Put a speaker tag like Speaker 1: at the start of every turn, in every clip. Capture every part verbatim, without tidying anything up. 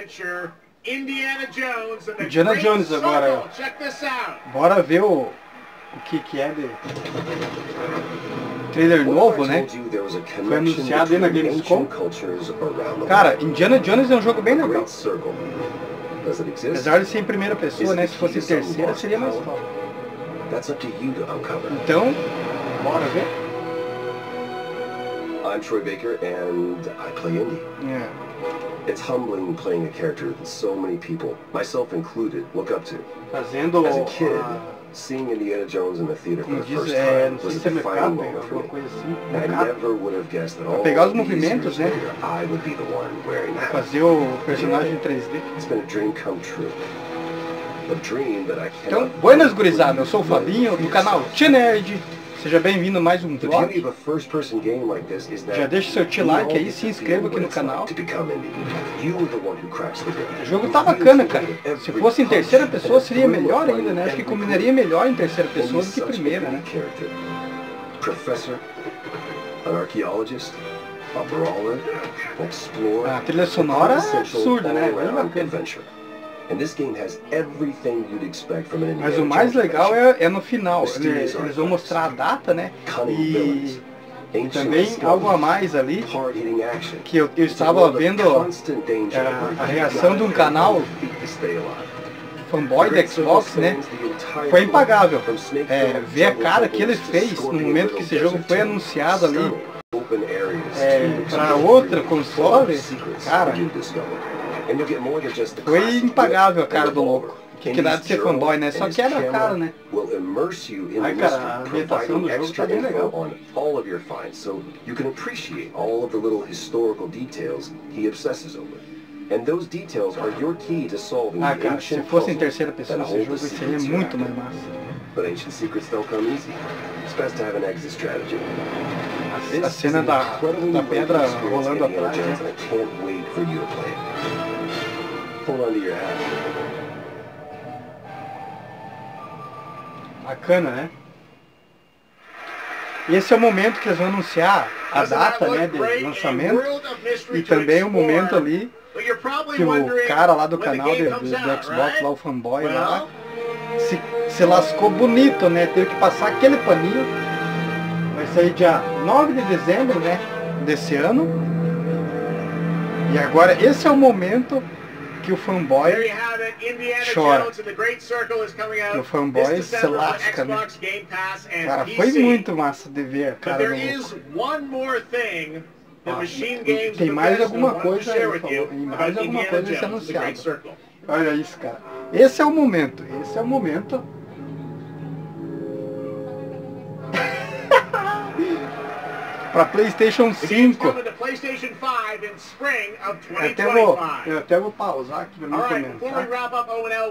Speaker 1: Indiana Jones agora. Bora ver o, o que que é de trailer novo, né? Foi anunciado aí na Gamescom. Cara, Indiana Jones é um jogo bem legal. Apesar de ser em primeira pessoa, né? Se fosse em terceira seria mais top. Então, bora ver.
Speaker 2: I'm Troy Baker and I play Indy.
Speaker 1: Yeah.
Speaker 2: It's humbling playing a character that so many people, myself included, look up to.
Speaker 1: Fazendo
Speaker 2: As a kid,
Speaker 1: uh,
Speaker 2: seeing Indiana Jones in the theater for
Speaker 1: como
Speaker 2: the
Speaker 1: diz,
Speaker 2: first
Speaker 1: é,
Speaker 2: time
Speaker 1: não sei
Speaker 2: was
Speaker 1: se é
Speaker 2: a defining
Speaker 1: mercado,
Speaker 2: moment for
Speaker 1: alguma
Speaker 2: me.
Speaker 1: coisa assim.
Speaker 2: I
Speaker 1: Mercado.
Speaker 2: never would have guessed that all
Speaker 1: Pegar os
Speaker 2: these
Speaker 1: movimentos,
Speaker 2: years
Speaker 1: né?
Speaker 2: later, I would be the one wearing that.
Speaker 1: Fazer o personagem em três D.
Speaker 2: It's been a dream come true. A dream that I
Speaker 1: Então,
Speaker 2: cannot
Speaker 1: buenas gurizada, eu sou o Fabinho do canal T-Nerd. Seja bem-vindo a mais um
Speaker 2: The beauty
Speaker 1: vlog.
Speaker 2: of a first-person game like this is that
Speaker 1: Já deixa seu T-like aí, se inscreva aqui no canal.
Speaker 2: to become Indy. You are the one who cracks the
Speaker 1: O
Speaker 2: game.
Speaker 1: jogo tá bacana, cara. Se fosse em terceira pessoa seria melhor ainda, né? Acho que combinaria melhor em terceira pessoa do que primeira, né?
Speaker 2: Professor, an archaeologist, a brawler, an explorer,
Speaker 1: A trilha sonora é absurda, né? Bem bacana.
Speaker 2: And this game has everything you'd expect from an
Speaker 1: Mas o mais legal é, é no final. Eles, eles vão mostrar a data, né? E, e também algo a mais ali, que eu, eu estava vendo a, a reação de um canal fanboy da Xbox, né? Foi impagável. É, ver a cara que ele fez no momento que esse jogo foi anunciado ali é, para outra console, cara, foi impagável a cara do louco. Que que dá de ser fanboy, né? Só quebra a cara, né? Ai, cara, a ambientação do jogo tá bem legal. Ah, cara, se fosse em terceira pessoa esse jogo seria muito mais massa. A, a cena da, da pedra rolando atrás, né? Bacana, né? Esse é o momento que eles vão anunciar a data, né, de lançamento, e também o momento ali que o cara lá do canal de, do, do Xbox, lá o fanboy lá, se, se lascou bonito, né? Teve que passar aquele paninho. Vai sair dia nove de dezembro, né, desse ano. E agora esse é o momento que o fanboy chora. Que o fanboy se lasca, né? Cara, foi muito massa de ver a cara do louco. Ah, tem mais alguma coisa, ele falou, tem mais alguma coisa a ser anunciada. Olha isso, cara. Esse é o momento, esse é o momento. Para PlayStation cinco. Eu até vou, eu até vou pausar aqui para me comentar.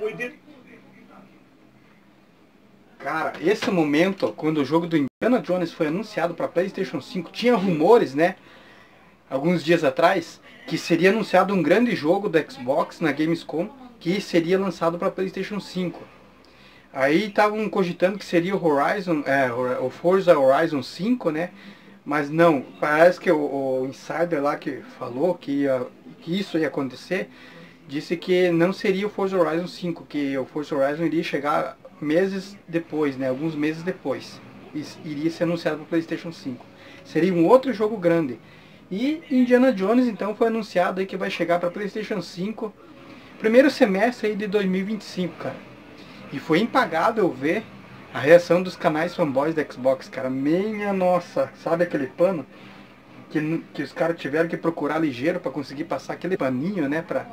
Speaker 1: Cara, esse momento, quando o jogo do Indiana Jones foi anunciado para PlayStation cinco, tinha rumores, né? Alguns dias atrás, que seria anunciado um grande jogo da Xbox na Gamescom, que seria lançado para PlayStation cinco. Aí estavam cogitando que seria o Horizon, é, o Forza Horizon cinco, né? Mas não, parece que o, o insider lá que falou que, ia, que isso ia acontecer, disse que não seria o Forza Horizon cinco, que o Forza Horizon iria chegar meses depois, né? Alguns meses depois. E iria ser anunciado para o PlayStation cinco. Seria um outro jogo grande. E Indiana Jones então foi anunciado aí que vai chegar para PlayStation cinco primeiro semestre aí de dois mil e vinte e cinco, cara. E foi impagável ver a reação dos canais fanboys da Xbox, cara. Minha nossa, sabe aquele pano que, que os caras tiveram que procurar ligeiro para conseguir passar aquele paninho, né, pra,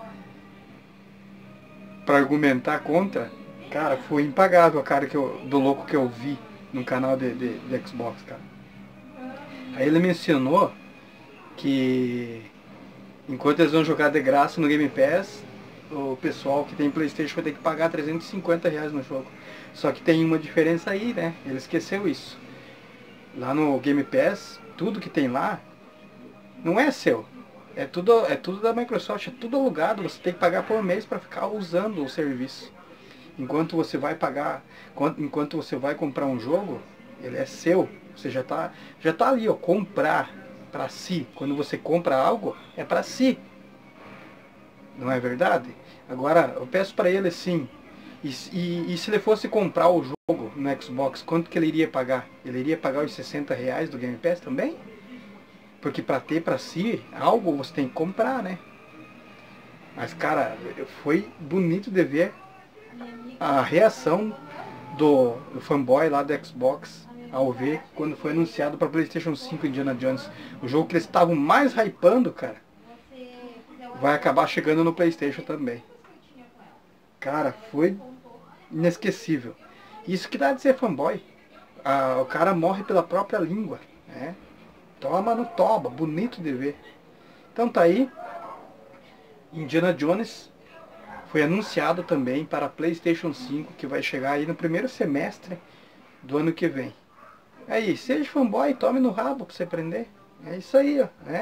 Speaker 1: pra argumentar contra. Cara, foi impagável a cara que eu, do louco que eu vi no canal de, de, de Xbox, cara. Aí ele mencionou que enquanto eles vão jogar de graça no Game Pass, o pessoal que tem PlayStation vai ter que pagar trezentos e cinquenta reais no jogo. Só que tem uma diferença aí, né? Ele esqueceu isso. Lá no Game Pass, tudo que tem lá não é seu. É tudo, é tudo da Microsoft, é tudo alugado. Você tem que pagar por mês para ficar usando o serviço. Enquanto você vai pagar, enquanto você vai comprar um jogo, ele é seu. Você já tá, já tá ali, ó, comprar para si. Quando você compra algo, é para si. Não é verdade? Agora, eu peço para ele assim, e, e, e se ele fosse comprar o jogo no Xbox, quanto que ele iria pagar? Ele iria pagar os sessenta reais do Game Pass também? Porque para ter para si algo você tem que comprar, né? Mas cara, foi bonito de ver a reação do, do fanboy lá do Xbox ao ver quando foi anunciado para PlayStation cinco Indiana Jones. O jogo que eles estavam mais hypando, cara, vai acabar chegando no PlayStation também. Cara, foi inesquecível. Isso que dá de ser fanboy. Ah, o cara morre pela própria língua, né? Toma no toba, bonito de ver. Então tá aí, Indiana Jones foi anunciado também para PlayStation cinco, que vai chegar aí no primeiro semestre do ano que vem. Aí, seja fanboy, tome no rabo pra você aprender. É isso aí, ó, né?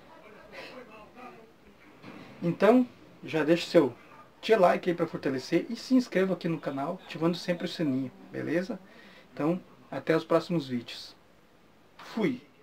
Speaker 1: Então, já deixa seu tira like aí para fortalecer e se inscreva aqui no canal, ativando sempre o sininho, beleza? Então, até os próximos vídeos. Fui!